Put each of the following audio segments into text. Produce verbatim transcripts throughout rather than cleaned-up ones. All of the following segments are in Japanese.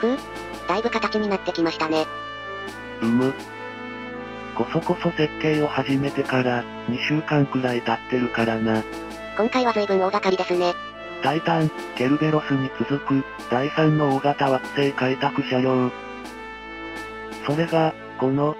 ふう、だいぶ形になってきましたね。 うむ。こそこそ設計を始めてから、にしゅうかんくらい経ってるからな。 今回は随分大掛かりですね。 タイタン、ケルベロスに続く、だいさんの大型惑星開拓車両。それが、この、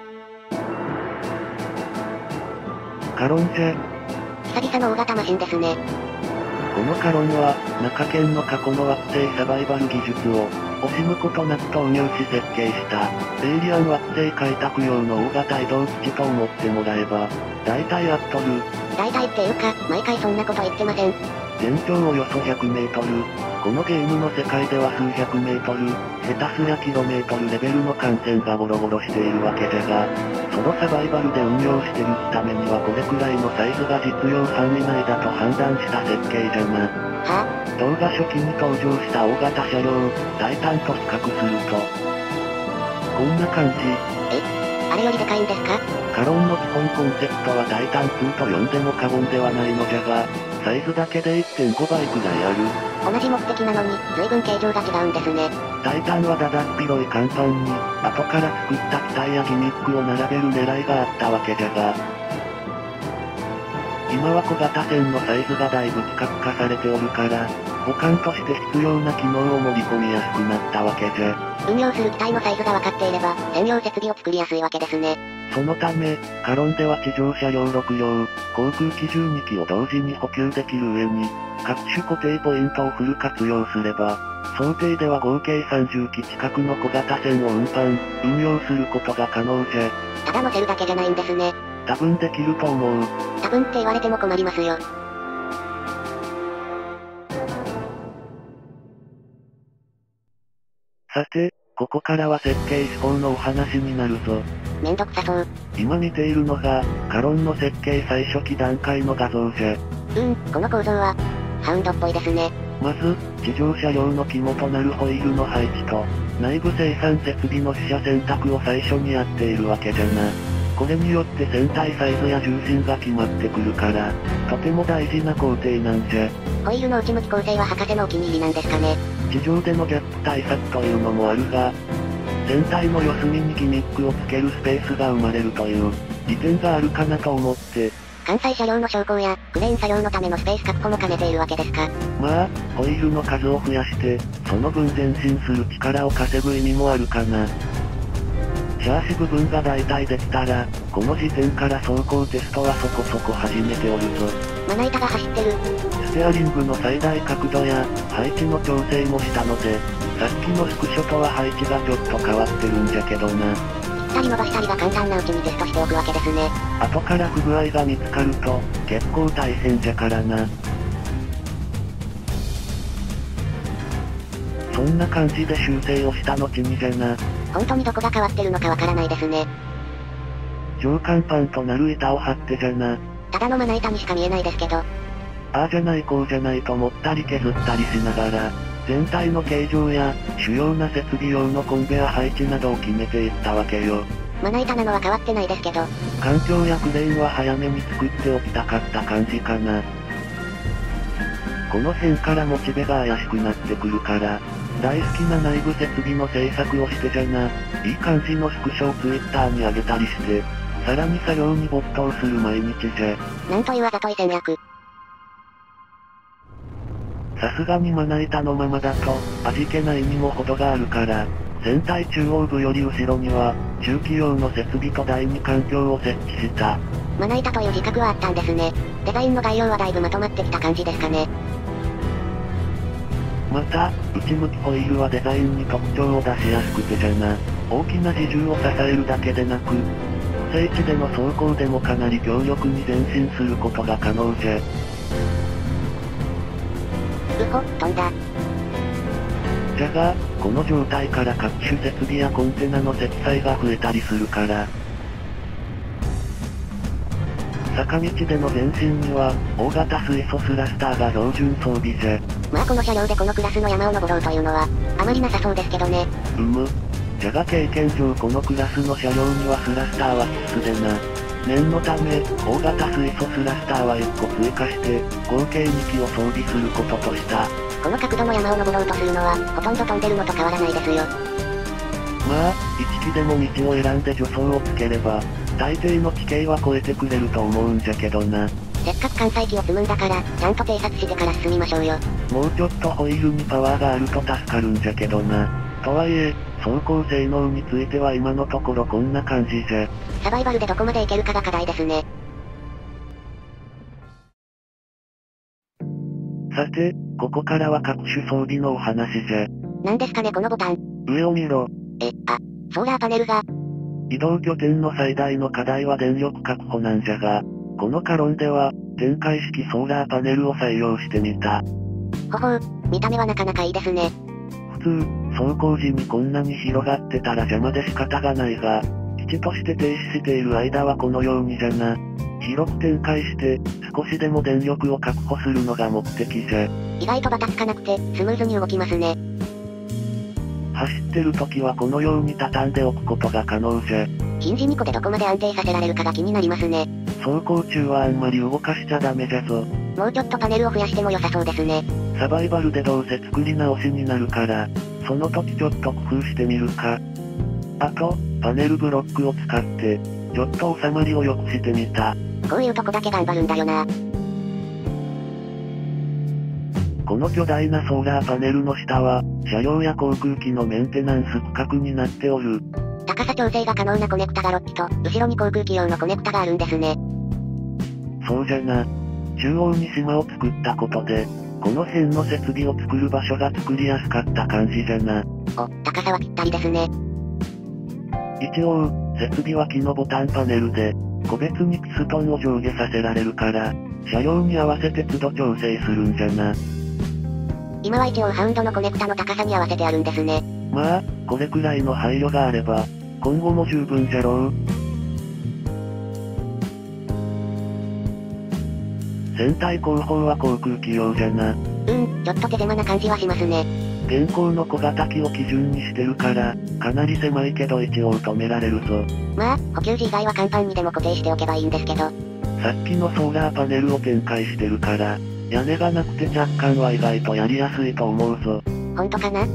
カロンじゃ。 久々の大型マシンですね。 このカロンは、中堅の過去の惑星サバイバル技術を、惜しむことなく投入し設計した、エイリアン惑星開拓用の大型移動基地と思ってもらえば、大体合っとる。 大体っていうか、毎回そんなこと言ってません。 全長およそひゃくメートル。このゲームの世界では数百メートル、下手すりゃキロメートルレベルの艦船がボロボロしているわけじゃが、ソロサバイバルで運用していくためにはこれくらいのサイズが実用範囲内だと判断した設計じゃな。 はぁ、 動画初期に登場した大型車両、タイタンと比較すると、こんな感じ。 え、あれよりでかいんですか？ カロンの基本コンセプトはタイタンツーと呼んでも過言ではないのじゃが、サイズだけで いってんごばいくらいある。 同じ目的なのに、随分形状が違うんですね。 タイタンはだだっ広い甲板に、後から作った機体やギミックを並べる狙いがあったわけじゃが、今は小型船のサイズがだいぶ規格化されておるから、補完として必要な機能を盛り込みやすくなったわけじゃ。 運用する機体のサイズが分かっていれば、専用設備を作りやすいわけですね。 そのため、カロンでは地上車両ろくりょう、航空機じゅうにきを同時に補給できる上に、各種固定ポイントをフル活用すれば、想定では合計さんじゅっき近くの小型船を運搬、運用することが可能じゃ。 ただ乗せるだけじゃないんですね。 多分できると思う。 多分って言われても困りますよ。 さて、ここからは設計手法のお話になるぞ。 めんどくさそう。 今見ているのが、カロンの設計最初期段階の画像じゃ。 うーん、この構造は、ハウンドっぽいですね。 まず、地上車両の肝となるホイールの配置と、内部生産設備の取捨選択を最初にやっているわけじゃな。これによって船体サイズや重心が決まってくるから、とても大事な工程なんじゃ。 ホイールの内向き構成は博士のお気に入りなんですかね。 地上でのギャップ対策というのもあるが、船体の四隅にギミックをつけるスペースが生まれるという、利点があるかなと思って。 関西車両の昇降や、クレーン作業のためのスペース確保も兼ねているわけですか。 まあ、ホイールの数を増やして、その分前進する力を稼ぐ意味もあるかな。シャーシ部分が大体できたら、この時点から走行テストはそこそこ始めておるぞ。 まな板が走ってる。 ステアリングの最大角度や、配置の調整もしたので、さっきのスクショとは配置がちょっと変わってるんじゃけどな。 切ったり伸ばしたりが簡単なうちにテストしておくわけですね。 後から不具合が見つかると、結構大変じゃからな。そんな感じで修正をした後にじゃな。 本当にどこが変わってるのかわからないですね。 上甲板となる板を張ってじゃな。 ただのまな板にしか見えないですけど。ああじゃないこうじゃないと思ったり削ったりしながら、全体の形状や、主要な設備用のコンベア配置などを決めていったわけよ。 まな板なのは変わってないですけど。 環境やクレーンは早めに作っておきたかった感じかな。この辺からモチベが怪しくなってくるから、大好きな内部設備の制作をしてじゃな、いい感じのスクショをツイッターに上げたりして、さらに作業に没頭する毎日じゃ。 なんというあざとい戦略。 さすがにまな板のままだと、味気ないにも程があるから、船体中央部より後ろには、中期用の設備と第二環境を設置した。 まな板という自覚はあったんですね。デザインの概要はだいぶまとまってきた感じですかね。 また、内向きホイールはデザインに特徴を出しやすくてじゃな、大きな自重を支えるだけでなく、静地での走行でもかなり強力に前進することが可能じゃ。 うほ、飛んだ。 じゃが、この状態から各種設備やコンテナの積載が増えたりするから、坂道での前進には、大型水素スラスターが標準装備じゃ。 まあこの車両でこのクラスの山を登ろうというのは、あまりなさそうですけどね。 うむ。じゃが経験上このクラスの車両にはスラスターは必須でな。念のため、大型水素スラスターはいっこ追加して、合計にきを装備することとした。 この角度の山を登ろうとするのは、ほとんど飛んでるのと変わらないですよ。 まあ、一機でも道を選んで助走をつければ、大抵の地形は越えてくれると思うんじゃけどな。 せっかく関西機を積むんだから、ちゃんと偵察してから進みましょうよ。 もうちょっとホイールにパワーがあると助かるんじゃけどな。とはいえ、走行性能については今のところこんな感じじゃ。 サバイバルでどこまでいけるかが課題ですね。 さて、ここからは各種装備のお話じゃ。 何ですかねこのボタン。 上を見ろ。 え、あ、ソーラーパネルが。 移動拠点の最大の課題は電力確保なんじゃが、このカロンでは、展開式ソーラーパネルを採用してみた。 ほほう、見た目はなかなかいいですね。 普通、走行時にこんなに広がってたら邪魔で仕方がないが、基地として停止している間はこのようにじゃな。広く展開して、少しでも電力を確保するのが目的じゃ。 意外とバタつかなくて、スムーズに動きますね。 走ってる時はこのように畳んでおくことが可能じゃ。 ヒンジにこでどこまで安定させられるかが気になりますね。 走行中はあんまり動かしちゃダメじゃぞ。 もうちょっとパネルを増やしても良さそうですね。 サバイバルでどうせ作り直しになるから、その時ちょっと工夫してみるか。あと、パネルブロックを使って、ちょっと収まりを良くしてみた。 こういうとこだけ頑張るんだよな。 この巨大なソーラーパネルの下は、車両や航空機のメンテナンス区画になっておる。 高さ調整が可能なコネクタがろっきと、後ろに航空機用のコネクタがあるんですね。 そうじゃな。中央に島を作ったことで、この辺の設備を作る場所が作りやすかった感じじゃな。 お、高さはぴったりですね。 一応、設備は木のボタンパネルで、個別にピストンを上下させられるから、車両に合わせて都度調整するんじゃな。 今は一応ハウンドのコネクタの高さに合わせてあるんですね。 まあ、これくらいの配慮があれば、今後も十分じゃろう。船体後方は航空機用じゃな。 うん、ちょっと手狭な感じはしますね。 現行の小型機を基準にしてるから、かなり狭いけど一応止められるぞ。 まあ、補給時以外は甲板にでも固定しておけばいいんですけど。 さっきのソーラーパネルを展開してるから、屋根がなくて若干は意外とやりやすいと思うぞ。 ほんとかな？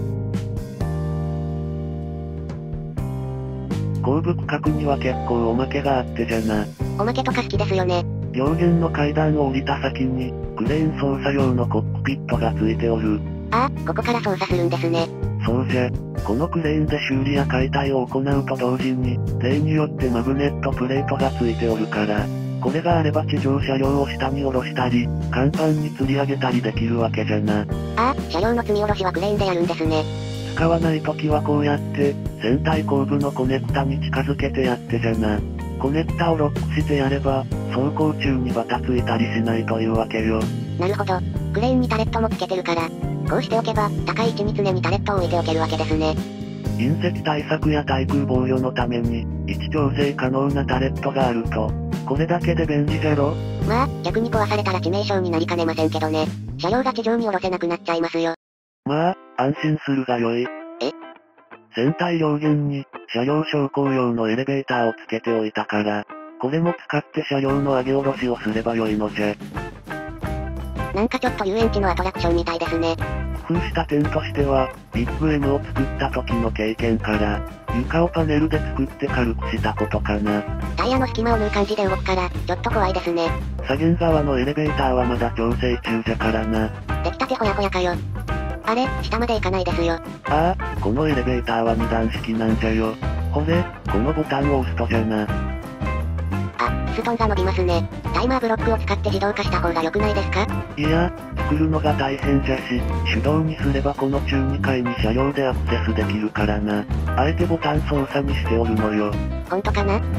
後部区画には結構おまけがあってじゃな。 おまけとか好きですよね。 両舷の階段を降りた先に、クレーン操作用のコックピットがついておる。 ああ、ここから操作するんですね。 そうじゃ。このクレーンで修理や解体を行うと同時に、例によってマグネットプレートがついておるから、これがあれば地上車両を下に下ろしたり、甲板に吊り上げたりできるわけじゃな。 ああ、車両の積み下ろしはクレーンでやるんですね。 使わないときはこうやって、船体後部のコネクタに近づけてやってじゃな。コネクタをロックしてやれば、走行中にバタついたりしないというわけよ。 なるほど。クレーンにタレットもつけてるから、こうしておけば、高い位置に常にタレットを置いておけるわけですね。 隕石対策や対空防御のために、位置調整可能なタレットがあると、これだけで便利じゃろ？ まあ、逆に壊されたら致命傷になりかねませんけどね。車両が地上に下ろせなくなっちゃいますよ。 まあ、安心するがよい。 え？ 船体両舷に、車両昇降用のエレベーターをつけておいたから、これも使って車両の上げ下ろしをすればよいのじゃ。 なんかちょっと遊園地のアトラクションみたいですね。 工夫した点としては、ビッグ M を作った時の経験から、床をパネルで作って軽くしたことかな。 タイヤの隙間を縫う感じで動くから、ちょっと怖いですね。 左舷側のエレベーターはまだ調整中じゃからな。 出来たてほやほやかよ。あれ、下まで行かないですよ。 ああ、このエレベーターはに段式なんじゃよ。ほれ、このボタンを押すとじゃな。 あ、ピストンが伸びますね。タイマーブロックを使って自動化した方が良くないですか？ いや、作るのが大変じゃし、手動にすればこの中に階に車両でアクセスできるからな。あえてボタン操作にしておるのよ。 ほんとかな？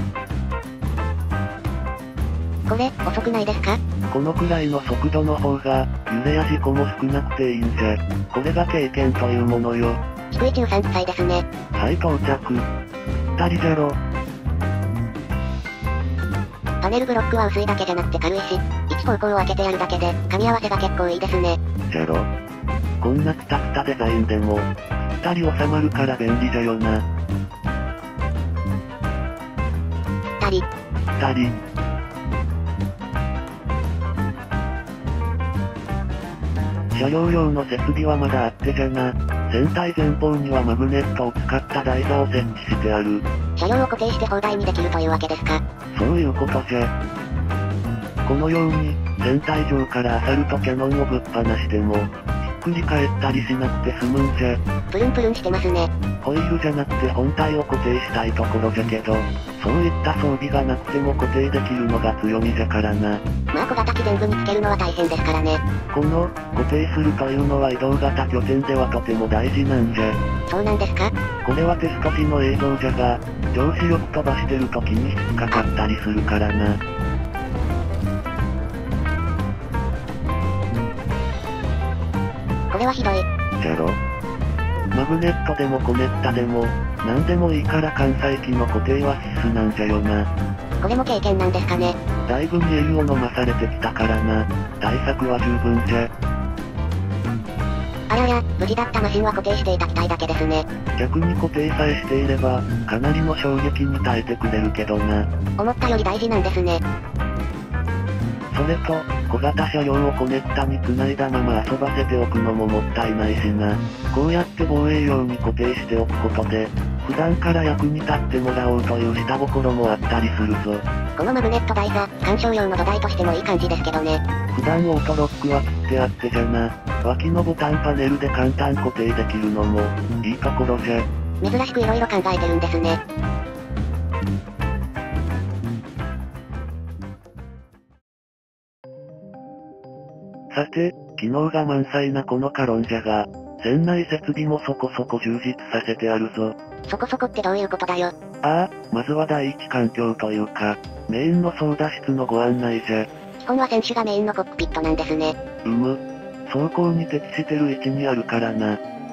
これ、遅くないですか？ このくらいの速度の方が、揺れや事故も少なくていいんじゃ。これが経験というものよ。 低い中さんくさいですね。 はい、到着。二人じゃろ。 パネルブロックは薄いだけじゃなくて軽いし、一方向を開けてやるだけで、噛み合わせが結構いいですね。 じゃろ。こんなクタクタデザインでも、二人収まるから便利じゃよな。 二人。 二人。 車両用の設備はまだあってじゃな。船体前方にはマグネットを使った台座を設置してある。 車両を固定して砲台にできるというわけですか。 そういうことじゃ。このように、船体上からアサルトキャノンをぶっ放しても、ひっくり返ったりしなくて済むんじゃ。 プルンプルンしてますね。 ホイールじゃなくて本体を固定したいところじゃけど、そういった装備がなくても固定できるのが強みじゃからな。 まあ小型機全部につけるのは大変ですからね。 この、固定するというのは移動型拠点ではとても大事なんじゃ。 そうなんですか？ これはテスト時の映像じゃが、上司よく飛ばしてる時に引っかかったりするからな。 これはひどい。 じゃろ？マグネットでもコネクタでも、なんでもいいから関西機の固定は必須なんじゃよな。 これも経験なんですかね。 だいぶ見えるを飲まされてきたからな。対策は十分じゃ。 あらや、無事だったマシンは固定していた機体だけですね。 逆に固定さえしていれば、かなりの衝撃に耐えてくれるけどな。 思ったより大事なんですね。 それと、小型車両をコネクタに繋いだまま遊ばせておくのももったいないしな。こうやって防衛用に固定しておくことで、普段から役に立ってもらおうという下心もあったりするぞ。 このマグネット台座、鑑賞用の土台としてもいい感じですけどね。 普段オートロックは切ってあってじゃな。脇のボタンパネルで簡単固定できるのも、いいところじゃ。 珍しく色々考えてるんですね。 さて、機能が満載なこのカロンじゃが、船内設備もそこそこ充実させてあるぞ。 そこそこってどういうことだよ。 ああ、まずは第一環境というか、メインの操舵室のご案内じゃ。 基本は船首がメインのコックピットなんですね。 うむ。走行に適してる位置にあるからな。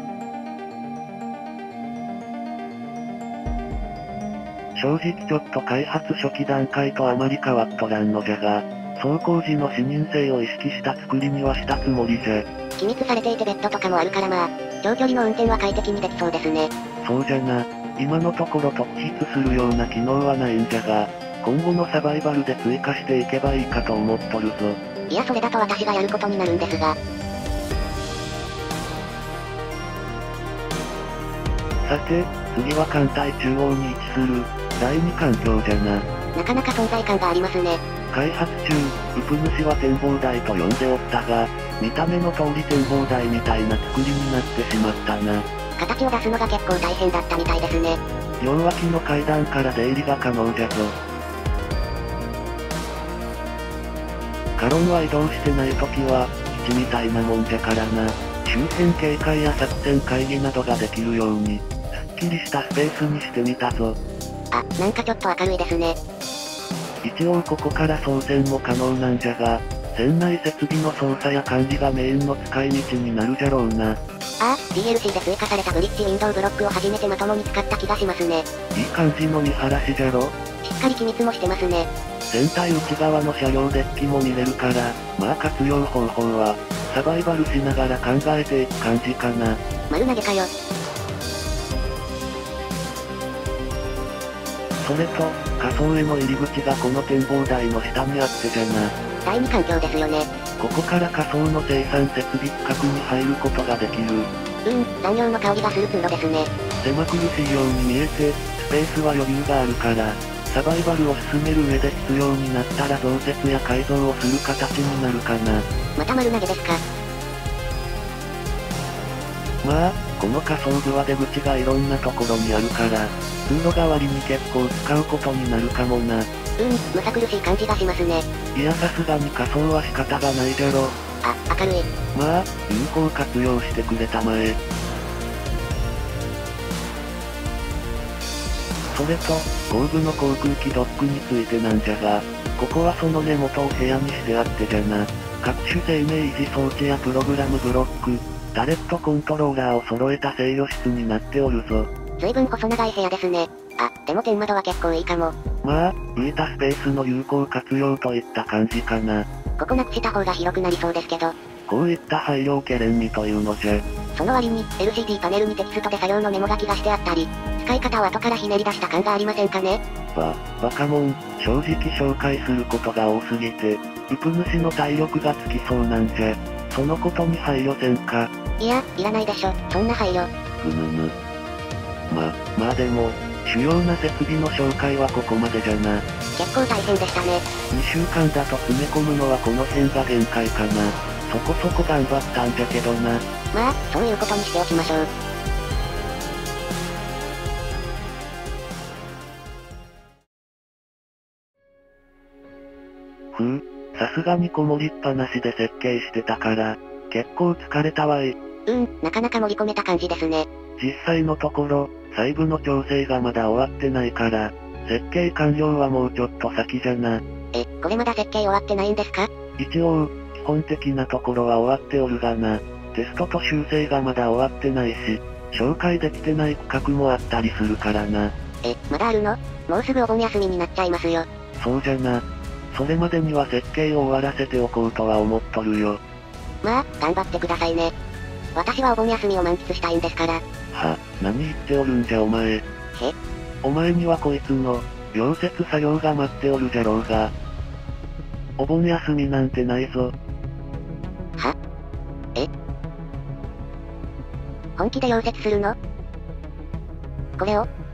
正直ちょっと開発初期段階とあまり変わっとらんのじゃが、走行時の視認性を意識した作りにはしたつもりじゃ。 機密されていてベッドとかもあるからまあ、長距離の運転は快適にできそうですね。 そうじゃな。今のところ特筆するような機能はないんじゃが、今後のサバイバルで追加していけばいいかと思っとるぞ。 いやそれだと私がやることになるんですが。 さて、次は艦隊中央に位置する、だいに環境じゃな。 なかなか存在感がありますね。 開発中、ウプ主は展望台と呼んでおったが、見た目の通り展望台みたいな作りになってしまったな。 形を出すのが結構大変だったみたいですね。 両脇の階段から出入りが可能じゃぞ。カロンは移動してないときは、基地みたいなもんじゃからな。周辺警戒や作戦会議などができるように、すっきりしたスペースにしてみたぞ。 あ、なんかちょっと明るいですね。 一応ここから操船も可能なんじゃが、船内設備の操作や管理がメインの使い道になるじゃろうな。 ああ、ディーエルシー で追加されたブリッジウィンドウブロックを初めてまともに使った気がしますね。 いい感じの見晴らしじゃろ。 しっかり機密もしてますね。 船体内側の車両デッキも見れるから、まあ活用方法は、サバイバルしながら考えていく感じかな。 丸投げかよ。 それと、仮想への入り口がこの展望台の下にあってじゃな。 だいに環境ですよね。 ここから仮想の生産設備区画に入ることができる。 うーん、残業の香りがする通路ですね。 狭苦しいように見えて、スペースは余裕があるから、サバイバルを進める上で必要になったら増設や改造をする形になるかな。 また丸投げですか。 まあ、この仮想部は出口がいろんなところにあるから、通路代わりに結構使うことになるかもな。 うーん、むさ苦しい感じがしますね。 いやさすがに仮想は仕方がないじゃろ。 あ、明るい。 まあ、有効活用してくれたまえ。それと、後部の航空機ドックについてなんじゃが、ここはその根元を部屋にしてあってじゃな。各種生命維持装置やプログラムブロック、タレットコントローラーを揃えた制御室になっておるぞ。 随分細長い部屋ですね。あ、でも天窓は結構いいかも。 まあ、浮いたスペースの有効活用といった感じかな。 ここなくした方が広くなりそうですけど。 こういった配慮ケレンにというのじゃ。 その割に、エルシーディー パネルにテキストで作業のメモ書きがしてあったり、使い方を後からひねり出した感がありませんかね。 ば、バカモン、正直紹介することが多すぎて、ウプ主の体力がつきそうなんじゃ。 そのことに配慮せんか。 いや、いらないでしょ、そんな配慮。 ふむむ。ま、まあでも、主要な設備の紹介はここまでじゃな。 結構大変でしたね。 にしゅうかんだと詰め込むのはこの辺が限界かな。そこそこ頑張ったんじゃけどな。 まあ、そういうことにしておきましょう。 ふう、さすがにこもりっぱなしで設計してたから、結構疲れたわい。 うん、なかなか盛り込めた感じですね。 実際のところ、細部の調整がまだ終わってないから、設計完了はもうちょっと先じゃな。 え、これまだ設計終わってないんですか？ 一応、基本的なところは終わっておるがな。テストと修正がまだ終わってないし、紹介できてない区画もあったりするからな。 え、まだあるの？もうすぐお盆休みになっちゃいますよ。 そうじゃな。それまでには設計を終わらせておこうとは思っとるよ。 まあ、頑張ってくださいね。私はお盆休みを満喫したいんですから。 は、何言っておるんじゃお前。 へ？ お前にはこいつの、溶接作業が待っておるじゃろうが。お盆休みなんてないぞ。 は？え？本気で溶接するの？これを、